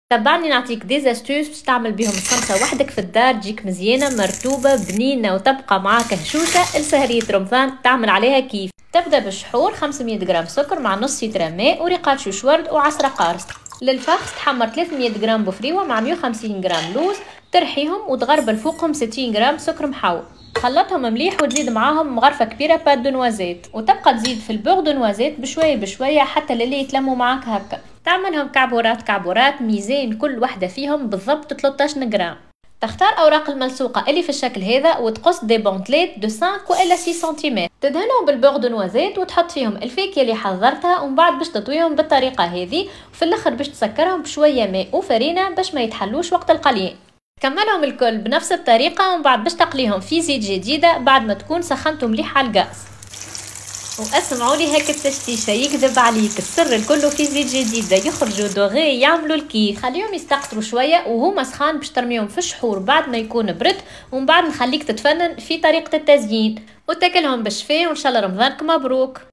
تبعني نعطيك ديزاستوس باش تعمل بيهم الصمصة وحدك في الدار، تجيك مزيانة مرتوبة بنينة وتبقى معاك هشوشة لسهرية رمضان. تعمل عليها كيف؟ تبدأ بالشحور 500 جرام سكر مع نص لتر ماء وريقات شوش ورد وعصرة قارص. للفخذ تحمر 300 جرام بفريوة مع 150 جرام لوز، ترحيهم وتغربل فوقهم 60 جرام سكر محوى. خلطهم مليح وتزيد معاهم مغرفة كبيرة بات دو نوازيت، وتبقى تزيد في البوغ دو نوازيت بشوية بشوية حتى للي يتلموا معاك هكا. تعملهم كعبورات ميزان كل واحدة فيهم بالضبط 13 جرام. تختار أوراق الملصوقة اللي في الشكل هذا وتقص دي بونتليت دو 5 وإلا 6 سنتيمتر، تدهنهم بالبوغ دو نوازيت وتحط فيهم الفاكهة اللي حضرتها، ومن بعد باش تطويهم بالطريقة هذه، وفي الآخر باش تسكرهم بشوية ماء وفرينة باش ما يتحلوش وقت القليان. كملهم الكل بنفس الطريقة، ومن بعد باش تقليهم في زيت جديدة بعد ما تكون سخنتم مليح على الغاز. واسمعوا لي هيك التشتيشه يكذب عليك، السر الكل في زيت جديده يخرجوا دوغي يعملوا الكيف. خليهم يستقطروا شويه وهما سخان باش ترميهم في الشحور بعد ما يكون برد، ومن بعد نخليك تتفنن في طريقه التزيين وتاكلهم بالشفاء، وان شاء الله رمضانك مبروك.